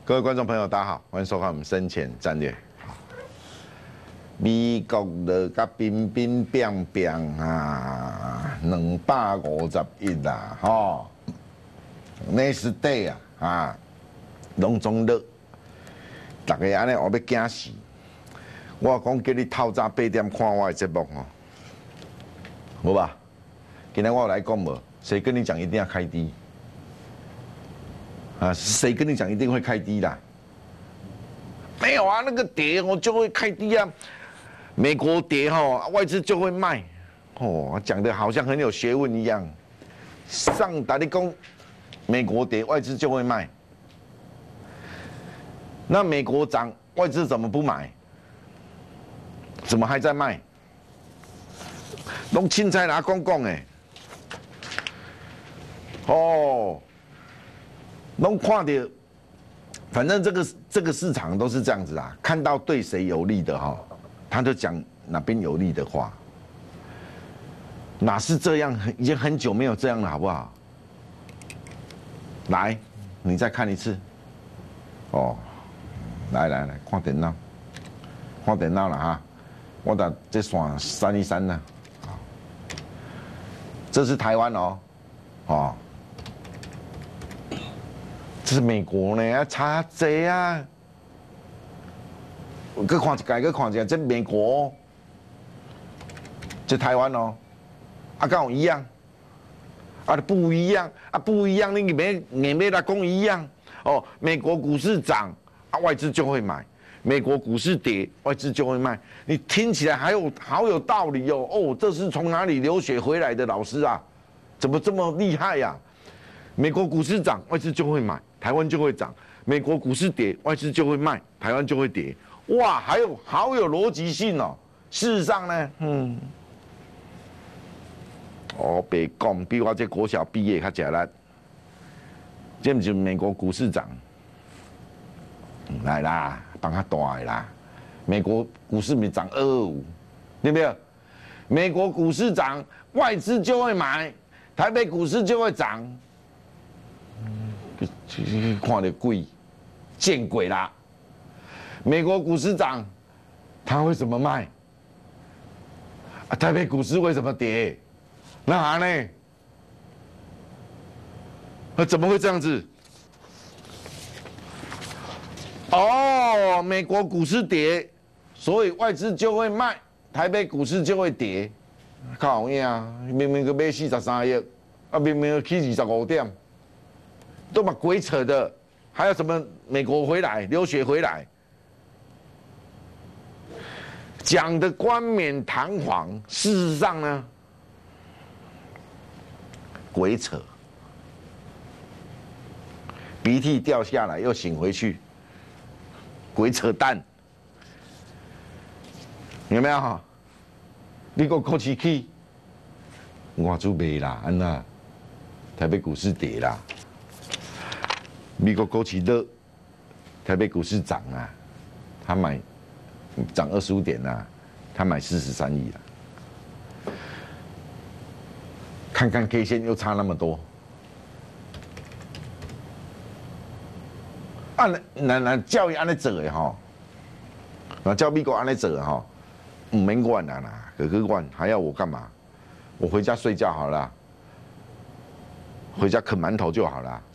各位观众朋友，大家好，欢迎收看我们深浅战略。美国的甲冰冰冰冰啊，251啦，吼，那是对啊，拢总热，大家安尼我要惊死。我讲叫你透早8点看我的节目吼，好吧？今天我来讲无，谁跟你讲一定要开低？啊，谁跟你讲一定会开低啦？没有啊，那个跌哦就会开低啊。美国跌哈，外资就会卖。哦，讲的好像很有学问一样。上打的工，美国跌，外资就会卖。那美国涨，外资怎么不买？怎么还在卖？拢凊彩拿公共哎。哦。拢看到，反正这个市场都是这样子啊，看到对谁有利的哈，他就讲哪边有利的话，哪是这样？已经很久没有这样了，好不好？来，你再看一次。哦，来，看电脑，看电脑了哈，我打这线313呢，这是台湾哦，哦。这是美国呢，啊差济啊！搁看一届，搁看一下，这美国，这台湾哦，啊，跟有一样，啊不一样，啊不一样，你硬要来讲一样哦。美国股市涨，啊外资就会买；美国股市跌，外资就会卖。你听起来好有道理哦。哦，这是从哪里留学回来的老师啊？怎么这么厉害呀？美国股市涨，外资就会买，台湾就会涨；美国股市跌，外资就会卖，台湾就会跌。哇，好有逻辑性哦。事实上呢，别讲，比我这国小毕业较简单。这不是美国股市涨，来啦，帮他大的啦。美国股市没涨225，对不对？美国股市涨，外资就会买，台北股市就会涨。看得贵，见鬼啦！美国股市涨，它为什么卖？啊，台北股市为什么跌？那呢？怎么会这样子？哦，美国股市跌，所以外资就会卖，台北股市就会跌。靠呀、啊！明明个买43亿，啊，明明去25点。都把鬼扯的，还有什么美国回来留学回来，讲的冠冕堂皇，事实上呢，鬼扯，鼻涕掉下来又醒回去，鬼扯淡，有没有？你个股市去，我就卖啦，安那台北股市跌啦。美国股市热，台北股市涨啊，他买涨25点啊，他买43亿啊。看看 K 线又差那么多，那教育安尼做的吼，那叫美国安尼做的吼，唔免管啦，可管还要我干嘛？我回家睡觉好了，回家啃馒头就好了。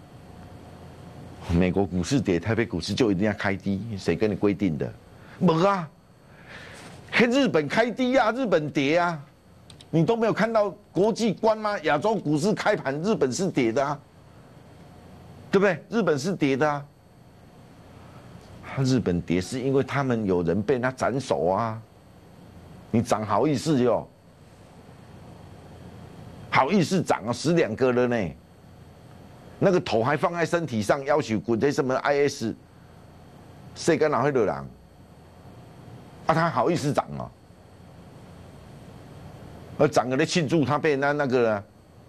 美国股市跌，台北股市就一定要开低？谁跟你规定的？没啊，日本开低啊，日本跌啊，你都没有看到国际观吗？亚洲股市开盘，日本是跌的啊，对不对？日本是跌的啊。日本跌是因为他们有人被他斩首啊，你涨好意思哟？好意思涨啊，死2个了呢。那个头还放在身体上，要求滚这什么 IS， 谁敢哪会惹人？啊，他好意思涨哦，涨了来庆祝他被那个，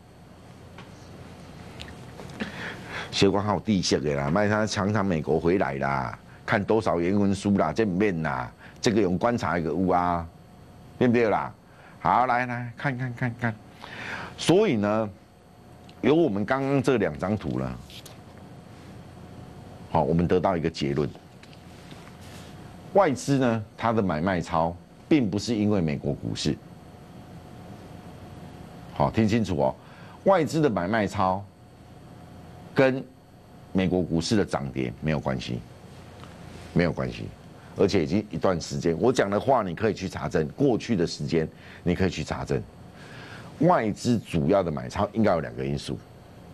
小光好地色的啦，卖他常常美国回来啦，看多少原文书啦，这面啦，这个用观察一个有啊，对不对啦？好，来看，所以呢。有我们刚刚这2张图了， 好，我们得到一个结论：外资呢，它的买卖超并不是因为美国股市。好，听清楚哦，外资的买卖超跟美国股市的涨跌没有关系，没有关系，而且已经一段时间，我讲的话你可以去查证，过去的时间你可以去查证。外资主要的买超应该有2个因素，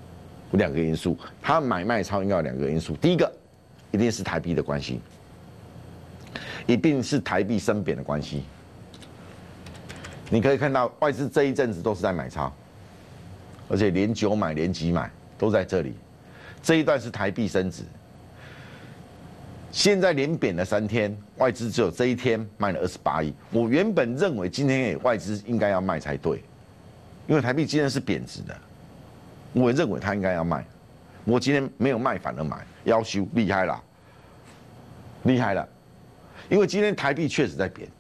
它买卖超应该有2个因素。第一个，一定是台币的关系，一定是台币升贬的关系。你可以看到外资这一阵子都是在买超，而且连9买连几买都在这里。这一段是台币升值，现在连贬了3天，外资只有这一天卖了28亿。我原本认为今天外资应该要卖才对，因为台币今天是贬值的，我也认为他应该要卖。我今天没有卖反而买，要求厉害啦，厉害了，因为今天台币确实在贬。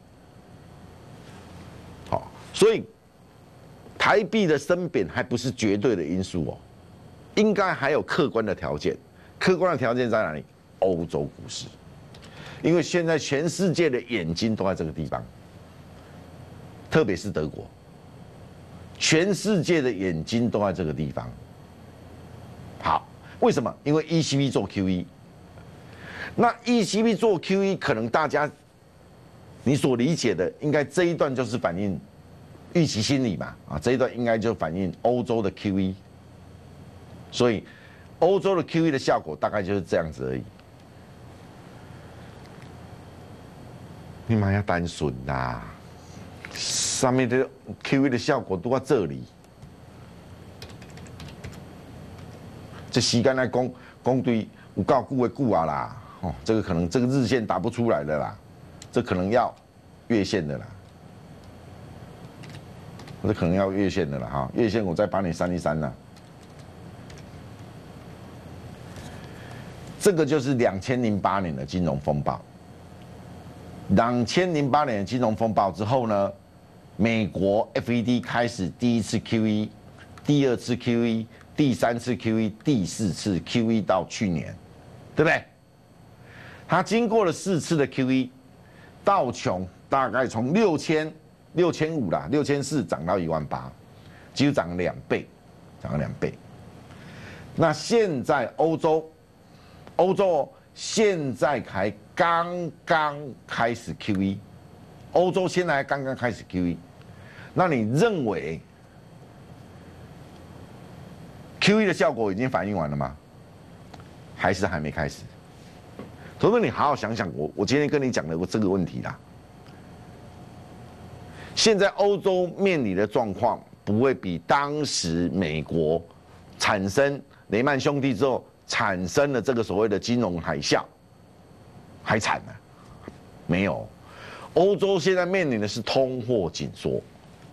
好，所以台币的升贬还不是绝对的因素哦，应该还有客观的条件。客观的条件在哪里？欧洲股市，因为现在全世界的眼睛都在这个地方，特别是德国，全世界的眼睛都在这个地方。好，为什么？因为 ECB 做 QE， 那 ECB 做 QE， 可能大家你所理解的，应该这一段就是反映预期心理嘛，啊，这一段应该就反映欧洲的 QE， 所以欧洲的 QE 的效果大概就是这样子而已。你妈要单纯啦，上面的 QE 的效果都在这里。这时间来讲对有够久的久啊啦，哦，这个可能这个日线打不出来的啦，这可能要月线的啦，这可能要月线的了哈，月线我再帮你删一删啦。这个就是2008年的金融风暴。2008年的金融风暴之后呢，美国 FED 开始第1次 QE， 第2次 QE， 第3次 QE， 第4次 QE 到去年，对不对？它经过了4次的 QE， 道琼大概从6500啦，6400涨到18000，几乎涨了2倍，涨了2倍。那现在欧洲现在才刚刚开始 QE， 欧洲现在刚刚开始 QE， 那你认为 QE 的效果已经反映完了吗？还是还没开始？同学们，你好好想想我今天跟你讲的这个问题啦。现在欧洲面临的状况不会比当时美国产生雷曼兄弟之后产生了这个所谓的金融海啸还惨呢？没有，欧洲现在面临的是通货紧缩，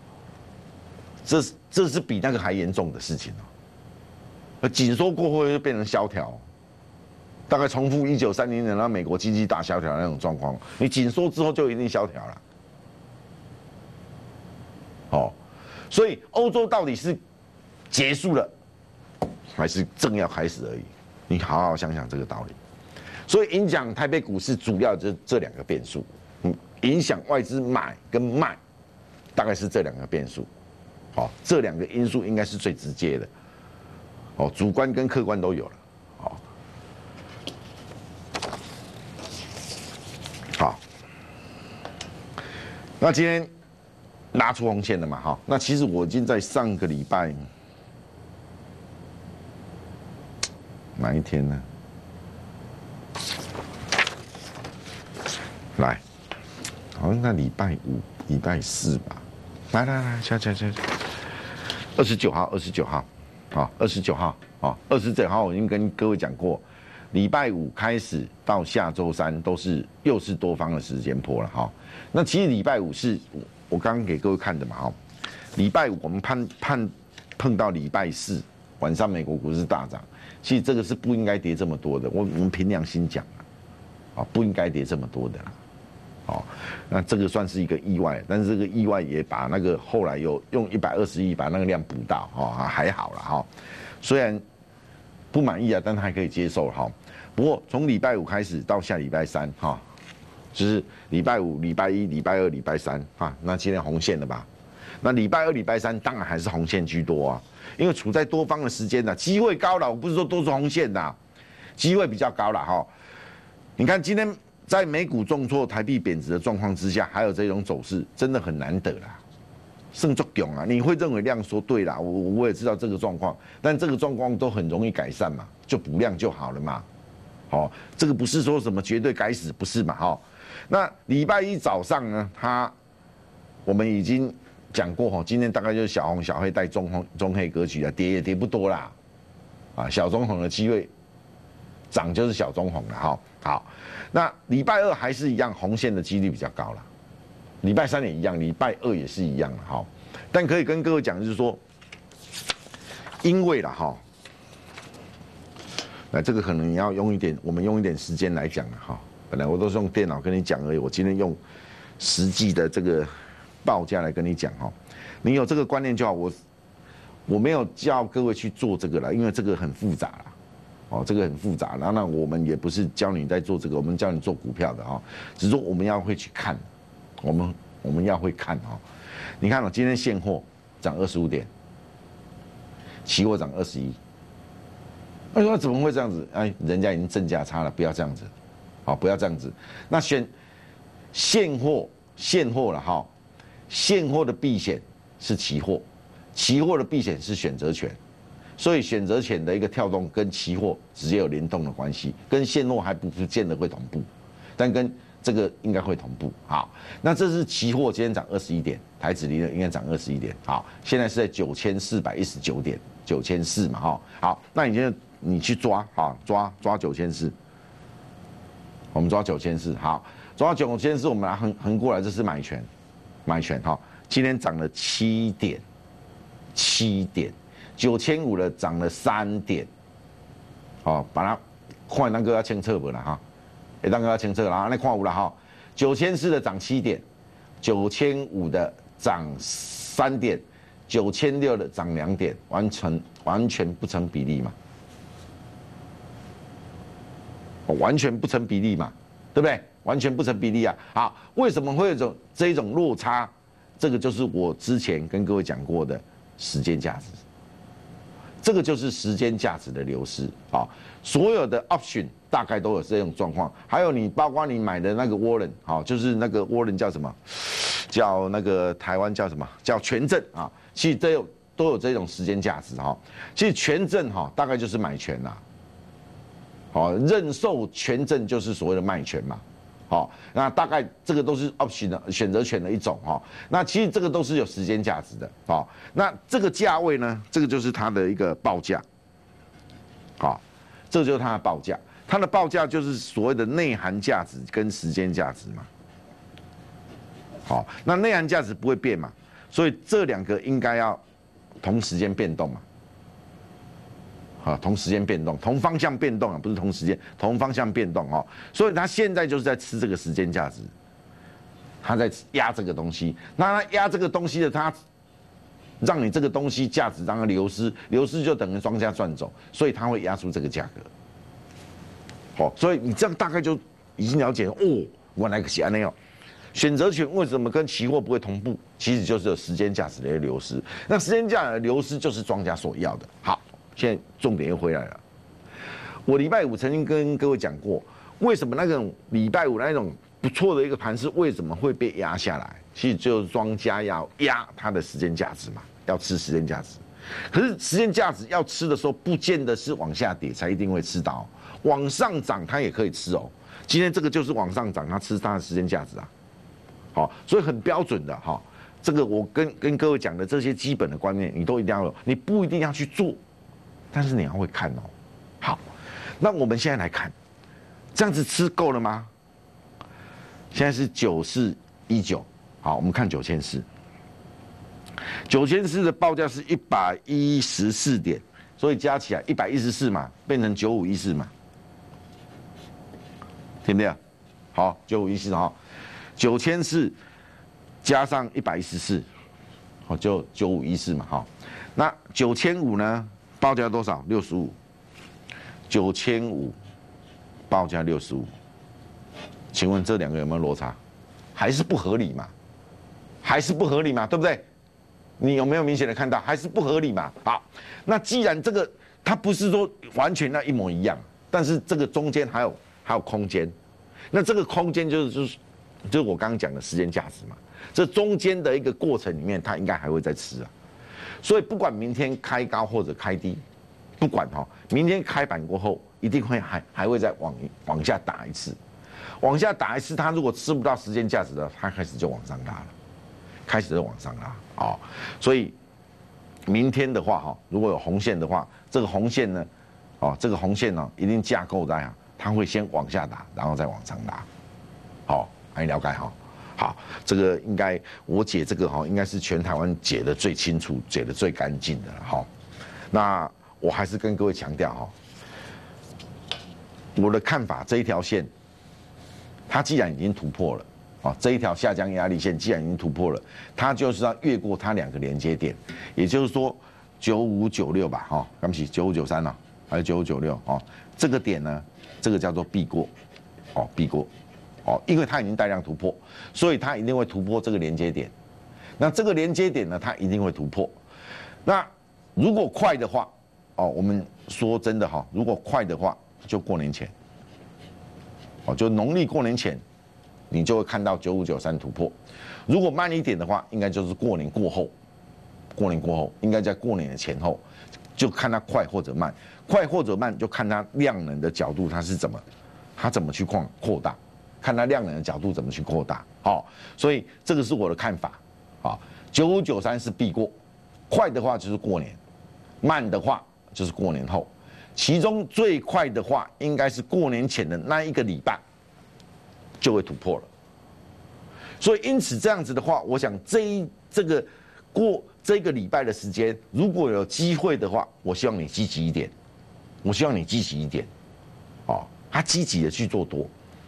这是比那个还严重的事情哦。而紧缩过后就变成萧条，大概重复1930年那美国经济大萧条的那种状况。你紧缩之后就一定萧条了。哦，所以欧洲到底是结束了，还是正要开始而已？你好好想想这个道理。所以影响台北股市主要就是这2个变数，影响外资买跟卖，大概是这2个变数。好，这2个因素应该是最直接的。哦，主观跟客观都有了。好，那今天拉出红线了嘛？哈，那其实我已经在上个礼拜哪一天呢？来，好像在礼拜5、礼拜4吧。来，下，29号，好，29号，好，29号我已经跟各位讲过，礼拜5开始到下周3又是多方的时间波了哈。那其实礼拜5是我刚刚给各位看的嘛哈，礼拜5我们碰到礼拜4晚上美国股市大涨，其实这个是不应该跌这么多的，我们凭良心讲啊，不应该跌这么多的啦。哦，那这个算是一个意外，但是这个意外也把那个后来有用120亿把那个量补到，哦，还好啦哈。虽然不满意啊，但是还可以接受哈。 不过从礼拜五开始到下礼拜三哈，就是礼拜五、礼拜一、礼拜二、礼拜三啊，那今天红线了吧？那礼拜二、礼拜三当然还是红线居多啊，因为处在多方的时间呢，机会高了。我不是说都是红线的，机会比较高了哈。你看今天在美股重挫、台币贬值的状况之下，还有这种走势，真的很难得啦。胜作囧啊！你会认为量缩对啦，我也知道这个状况，但这个状况都很容易改善嘛，就补量就好了嘛。好，这个不是说什么绝对该死，不是嘛？哈，那礼拜一早上呢，我们已经讲过哈，今天大概就是小红小黑带中黑格局啊，跌也跌不多啦，啊，小中红的机会涨就是小中红了哈。好，那礼拜二还是一样，红线的几率比较高了。礼拜三也一样，礼拜二也是一样的哈，但可以跟各位讲，就是说，因为啦哈，那这个可能你要我们用一点时间来讲了哈。本来我都是用电脑跟你讲而已，我今天用实际的这个报价来跟你讲哈。你有这个观念就好，我没有叫各位去做这个了，因为这个很复杂啦。哦，这个很复杂，然后我们也不是教你在做这个，我们教你做股票的哈，只是说我们要会去看。我们要会看哈，你看哦，今天现货涨25点，期货涨21，那说怎么会这样子？哎，人家已经正价差了，不要这样子，好，不要这样子。那现货了哈，现货的避险是期货，期货的避险是选择权，所以选择权的一个跳动跟期货直接有联动的关系，跟现货还不见得会同步，但跟这个应该会同步。好，那这是期货今天涨21点，台指离呢应该涨21点。好，现在是在9419点，9400嘛哈。好，那你去抓哈，抓9400，我们抓9400。好，抓9400，我们来横过来，这是买权哈。今天涨了7点，9500的涨了3点。好，把它看那个要清澈不啦哈。当个要清澈啦，那看有啦哈，9400的涨7点，9500的涨3点，9600的涨2点，完全不成比例嘛，完全不成比例嘛，对不对？完全不成比例啊！好，为什么会有这种落差？这个就是我之前跟各位讲过的时间价值。这个就是时间价值的流失啊！所有的 option 大概都有这种状况，还有包括你买的那个 warrant 好，就是那个 warrant 叫什么？叫那个台湾叫什么？叫权证啊！其实都有这种时间价值哈。其实权证哈，大概就是买权啦，好，认售权证就是所谓的卖权嘛。好，那大概这个都是 option 的选择权的一种哈。那其实这个都是有时间价值的。好，那这个价位呢，这个就是它的一个报价。好，这就是它的报价。它的报价就是所谓的内涵价值跟时间价值嘛。好，那内涵价值不会变嘛，所以这两个应该要同时间变动嘛。啊，同时间变动，同方向变动啊，不是同时间，同方向变动哦。所以它现在就是在吃这个时间价值，它在压这个东西。那它压这个东西的，它让你这个东西价值让它流失，流失就等于庄家赚走，所以它会压出这个价格。好，所以你这样大概就已经了解了哦，原来是安内哦。选择权为什么跟期货不会同步？其实就是有时间价值的流失。那时间价值的流失就是庄家所要的。好。现在重点又回来了。我礼拜五曾经跟各位讲过，为什么那种礼拜五那种不错的一个盘势为什么会被压下来？其实就是庄家要压它的时间价值嘛，要吃时间价值。可是时间价值要吃的时候，不见得是往下跌才一定会吃到，往上涨它也可以吃哦。今天这个就是往上涨，它吃它的时间价值啊。好，所以很标准的哈。这个我跟各位讲的这些基本的观念，你都一定要有，你不一定要去做。但是你要会看哦。好，那我们现在来看，这样子吃够了吗？现在是9419，好，我们看9400的报价是114点，所以加起来114嘛，变成9514嘛，对不对？好，9514哈，9400加上114，好，就9514嘛，好，那9500呢？报价多少？65，9500 报价65，请问这两个有没有落差？还是不合理嘛？还是不合理嘛？对不对？你有没有明显的看到？还是不合理嘛？好，那既然这个它不是说完全那一模一样，但是这个中间还有空间，那这个空间就是我刚刚讲的时间价值嘛。这中间的一个过程里面，它应该还会再吃啊。所以不管明天开高或者开低，不管明天开盘过后一定会还会再往下打一次，往下打一次，它如果吃不到时间价值的，它开始就往上拉了，开始就往上拉啊。所以明天的话如果有红线的话，这个红线呢，这个红线呢一定架构在它会先往下打，然后再往上拉，好，你了解哈？好，这个应该我解这个应该是全台湾解得最清楚、解得最干净的了那我还是跟各位强调我的看法，这一条线，它既然已经突破了这一条下降压力线既然已经突破了，它就是要越过它两个连接点，也就是说9596吧对不起9593还是9596这个点呢，这个叫做避过避过。因为它已经带量突破，所以它一定会突破这个连接点。那这个连接点呢，它一定会突破。那如果快的话，我们说真的如果快的话，就过年前，就农历过年前，你就会看到9593突破。如果慢一点的话，应该就是过年过后，过年过后应该在过年的前后，就看它快或者慢，快或者慢就看它量能的角度，它怎么去扩大。看它量能的角度怎么去扩大，所以这个是我的看法，9593是避过，快的话就是过年，慢的话就是过年后，其中最快的话应该是过年前的那一个礼拜就会突破了，所以因此这样子的话，我想这个礼拜的时间，如果有机会的话，我希望你积极一点，他积极的去做多。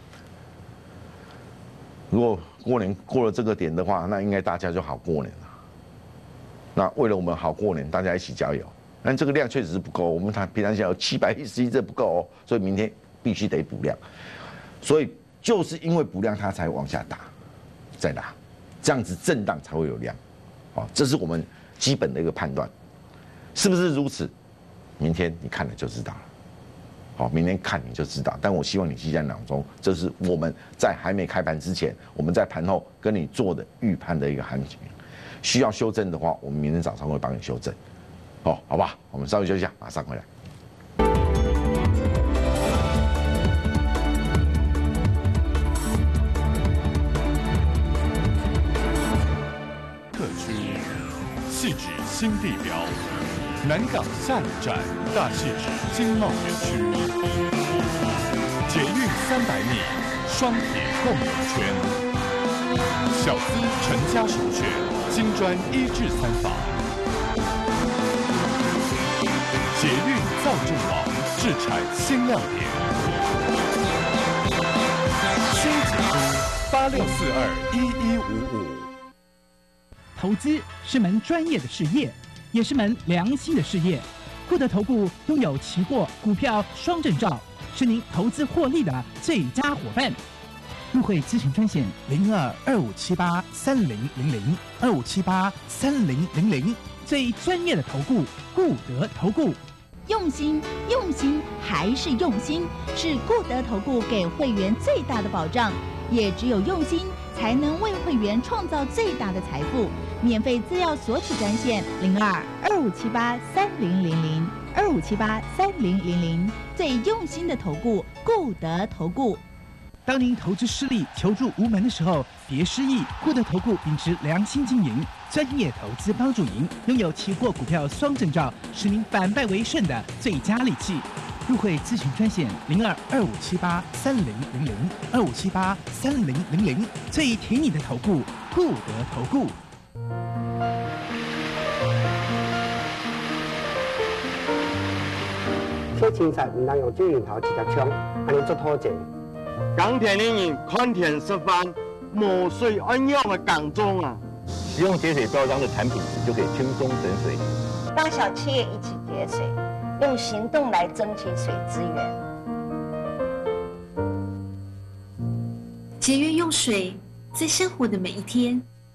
如果过年过了这个点的话，那应该大家就好过年了。那为了我们好过年，大家一起加油。但这个量确实是不够，我们平常想有711，这不够所以明天必须得补量。所以就是因为补量，它才往下打，再打，这样子震荡才会有量。这是我们基本的一个判断，是不是如此？明天你看了就知道了。明天看你就知道，但我希望你记在脑中，这是我们在还没开盘之前，我们在盘后跟你做的预判的一个行情。需要修正的话，我们明天早上会帮你修正，好吧？我们稍微休息一下，马上回来。 特区汐止新地标。南港下一站大汐止经贸园区，捷运300米，双铁共融圈，小资成家首选，金砖1至3房，捷运造镇网，置产新亮点，新捷都86421155。 投资是门专业的事业。也是门良心的事业。固德投顾拥有期货、股票双证照，是您投资获利的最佳伙伴。入会咨询专线02-2578-3000，2578-3000，最专业的投顾固德投顾。 用心，用心还是用心，是固德投顾给会员最大的保障。也只有用心，才能为会员创造最大的财富。免费资料索取专线02-2578-3000，2578-3000，最用心的投顾固德投顾。 当您投资失利、求助无门的时候，别失意。固德投顾秉持良心经营，专业投资帮助您，拥有期货、股票双证照，使您反败为胜的最佳利器。入会咨询专线02-2578-3000，2578-3000，最挺你的投顾固德投顾。 小青菜唔当用水龙头直接冲，安尼做拖钱。 港铁人员宽田示范抹水恩用的港中啊， 使用节水标章的产品就可以轻松省水。 大小企业一起节水，用行动来争取水资源。 节约用水，在生活的每一天。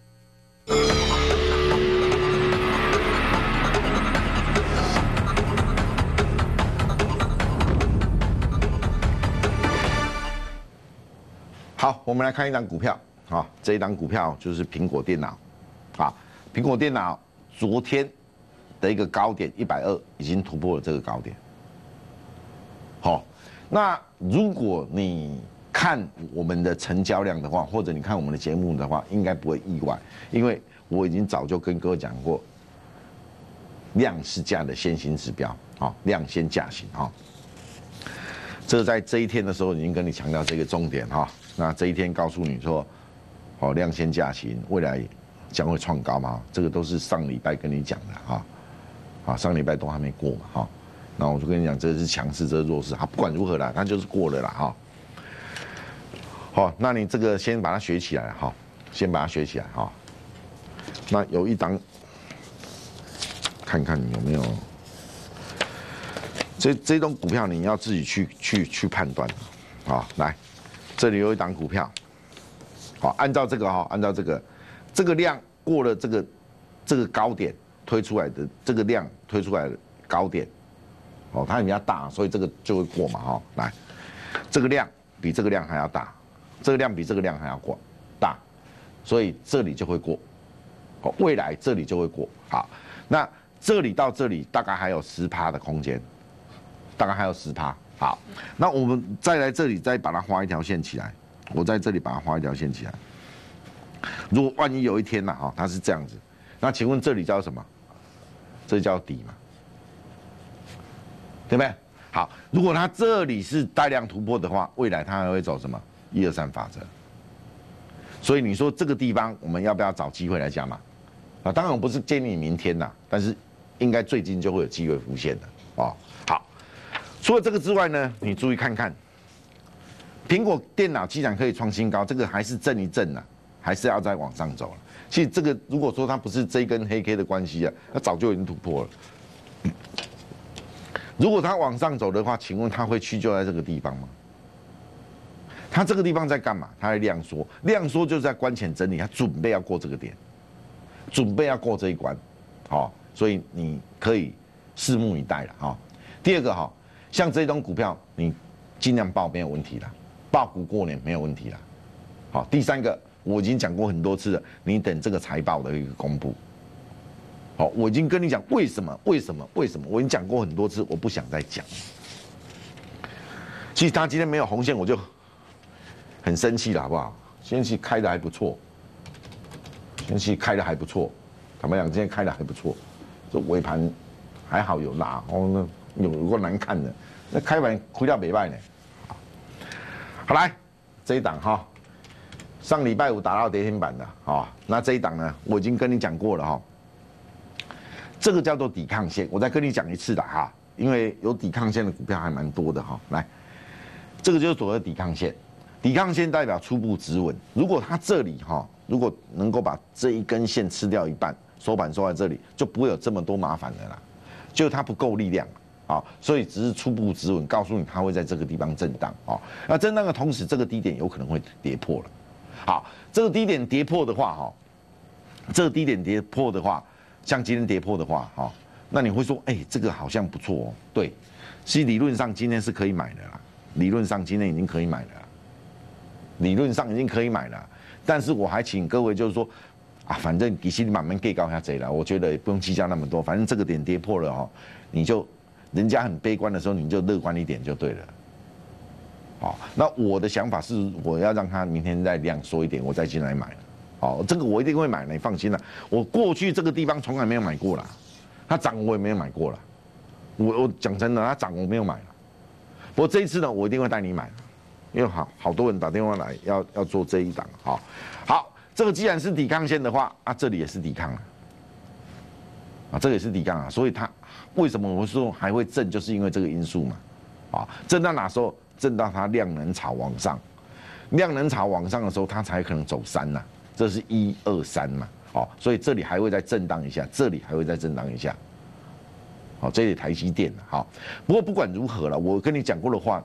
好，我们来看一档股票啊，这一档股票就是苹果电脑啊，苹果电脑昨天的一个高点120已经突破了这个高点。好，那如果你看我们的成交量的话，或者你看我们的节目的话，应该不会意外，因为我已经早就跟各位讲过，量是价的先行指标啊，量先价行啊。这在这一天的时候已经跟你强调这个重点哈。那这一天告诉你说，哦，量先价行，未来将会创高嘛？这个都是上礼拜跟你讲的哈，啊，上礼拜都还没过嘛哈。那我就跟你讲，这是强势，这是弱势，啊，不管如何啦，它就是过了啦哈。好，那你这个先把它学起来哈，先把它学起来哈。那有一档，看看你有没有。这种股票你要自己去判断，啊，来，这里有一档股票，好，按照这个哈，按照这个量过了这个高点推出来的这个量推出来的高点，哦，它比较大，所以这个就会过嘛哈，来，这个量比这个量还要大，这个量比这个量还要过大，所以这里就会过，哦，未来这里就会过，好，那这里到这里大概还有10%的空间。大概还有10%，好，那我们再来这里再把它画一条线起来，我在这里把它画一条线起来。如果万一有一天呐，哈，它是这样子，那请问这里叫什么？这叫底嘛，对不对？好，如果它这里是带量突破的话，未来它还会走什么？1、2、3法则。所以你说这个地方我们要不要找机会来加码？啊，当然我不是建议你明天呐，但是应该最近就会有机会浮现的哦。好。除了这个之外呢，你注意看看，苹果电脑既然可以创新高，这个还是震一震呐，还是要再往上走了。其实这个如果说它不是这一根黑 K 的关系啊，它早就已经突破了。如果它往上走的话，请问它会屈就在这个地方吗？它这个地方在干嘛？它在量缩，量缩就是在关前整理，它准备要过这个点，准备要过这一关，好，所以你可以拭目以待了哈。第二个哈。像这种股票，你尽量报没有问题啦，报股过年没有问题啦。好，第三个我已经讲过很多次了，你等这个财报的一个公布。好，我已经跟你讲为什么，我已经讲过很多次，我不想再讲。其实他今天没有红线，我就很生气了，好不好？先期开的还不错，先期开的还不错，坦白讲，今天开的还不错，这尾盘还好有拉哦，那有过难看的。那开盘亏掉没败呢，好来这一档哈，上礼拜五打到跌停板的啊，那这一档呢，我已经跟你讲过了哈，这个叫做抵抗线，我再跟你讲一次的哈，因为有抵抗线的股票还蛮多的哈，来，这个就是所谓的抵抗线，抵抗线代表初步止稳，如果它这里哈，如果能够把这一根线吃掉一半，收盘收在这里，就不会有这么多麻烦的啦，就它不够力量。啊，所以只是初步止稳，告诉你它会在这个地方震荡啊。那震荡的同时，这个低点有可能会跌破了。好，这个低点跌破的话，哈，这个低点跌破的话，像今天跌破的话，哈，那你会说，哎，这个好像不错哦。对，其实理论上今天是可以买的啦，理论上今天已经可以买了啦，理论上已经可以买了。但是我还请各位就是说，啊，反正其实你慢慢计高下贼了，我觉得也不用计较那么多，反正这个点跌破了哈，你就。人家很悲观的时候，你就乐观一点就对了。好，那我的想法是，我要让它明天再量缩一点，我再进来买了。好，这个我一定会买的，你放心啦。我过去这个地方从来没有买过啦，它涨我也没有买过啦。我讲真的，它涨我没有买了。不过这一次呢，我一定会带你买，因为好多人打电话来要做这一档。好，这个既然是抵抗线的话，啊，这里也是抵抗了。啊，这个也是抵抗啊，所以它为什么我说还会震，就是因为这个因素嘛。啊，震到哪时候？震到它量能潮往上，量能潮往上的时候，它才可能走3呐。这是1、2、3嘛。好，所以这里还会再震荡一下，这里还会再震荡一下。好，这里台积电好，不过不管如何了，我跟你讲过的话，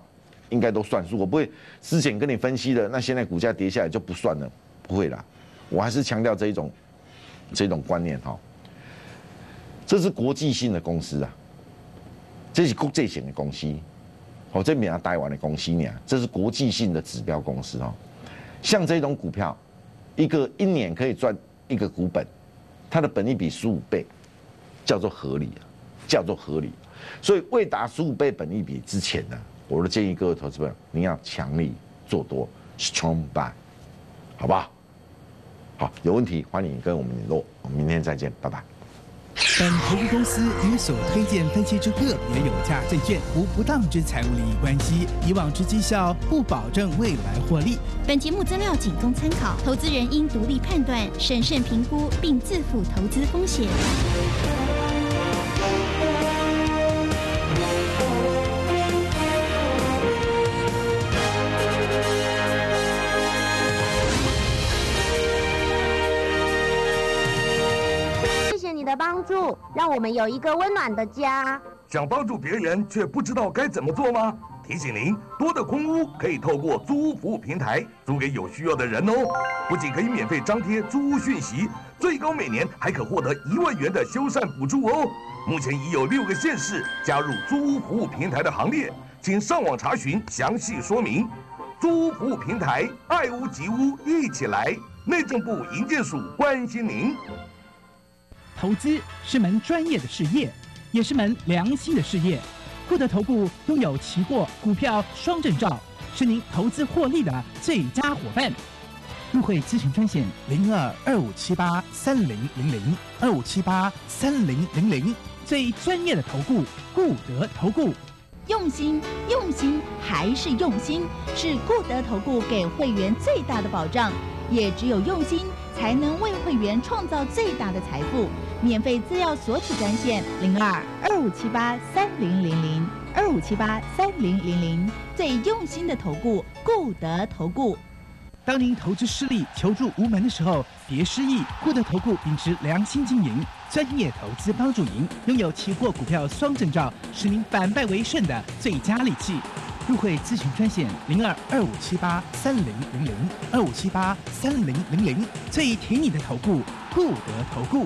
应该都算数。我不会之前跟你分析的，那现在股价跌下来就不算了，不会啦。我还是强调这种观念哈。这是国际性的公司啊，这是国际型的公司，哦，这不是台湾的公司呢，这是国际性的指标公司哦。像这种股票，一年可以赚1个股本，它的本益比15倍，叫做合理啊，叫做合理。所以未达15倍本益比之前呢，我都建议各位投资朋友，你要强力做多 ，strong buy， 好不好？好，有问题欢迎跟我们联络，我们明天再见，拜拜。 本投资公司与所推荐分析之个别有价证券无不当之财务利益关系，以往之绩效不保证未来获利。 本节目资料仅供参考，投资人应独立判断、审慎评估，并自负投资风险。 你的帮助，让我们有一个温暖的家。 想帮助别人却不知道该怎么做吗？提醒您，多的空屋可以透过租屋服务平台租给有需要的人哦。不仅可以免费张贴租屋讯息，最高每年还可获得1万元的修缮补助哦。目前已有6个县市加入租屋服务平台的行列，请上网查询详细说明。租屋服务平台，爱屋及乌，一起来！内政部营建署关心您。 投资是门专业的事业，也是门良心的事业。固德投顾拥有期货、股票双证照，是您投资获利的最佳伙伴。入会咨询专线02-2578-3000，2578-3000，最专业的投顾固德投顾。 用心还是用心，是固德投顾给会员最大的保障。也只有用心，才能为会员创造最大的财富。免费资料索取专线02-2578-3000，2578-3000，最用心的投顾固德投顾。 当您投资失利、求助无门的时候，别失意。固德投顾秉持良心经营，专业投资帮助您，拥有期货、股票双证照，使您反败为胜的最佳利器。入会咨询专线02-2578-3000，2578-3000，最挺你的投顾固德投顾。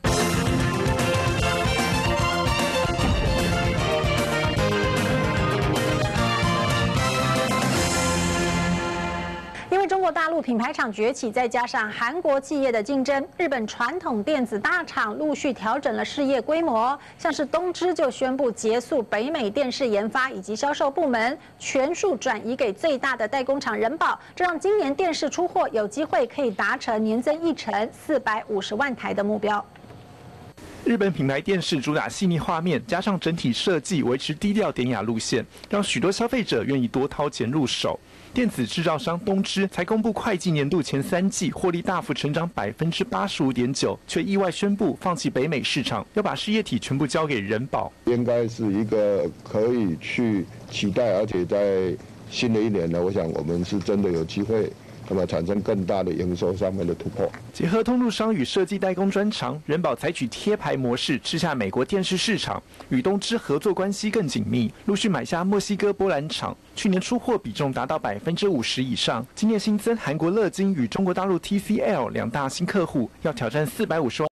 因为中国大陆品牌厂崛起，再加上韩国企业的竞争，日本传统电子大厂陆续调整了事业规模，像是东芝就宣布结束北美电视研发以及销售部门，全数转移给最大的代工厂仁宝，这让今年电视出货有机会可以达成年增1成450万台的目标。 日本品牌电视主打细腻画面，加上整体设计维持低调典雅路线，让许多消费者愿意多掏钱入手。电子制造商东芝才公布会计年度前3季获利大幅成长85.9%，却意外宣布放弃北美市场，要把事业体全部交给仁宝。 应该是一个可以去期待，而且在新的一年呢，我想我们是真的有机会。那么产生更大的营收上面的突破。 结合通路商与设计代工专长，仁宝采取贴牌模式吃下美国电视市场，与东芝合作关系更紧密，陆续买下墨西哥波兰厂，去年出货比重达到50%以上。今年新增韩国乐金与中国大陆 TCL 2大新客户，要挑战450万。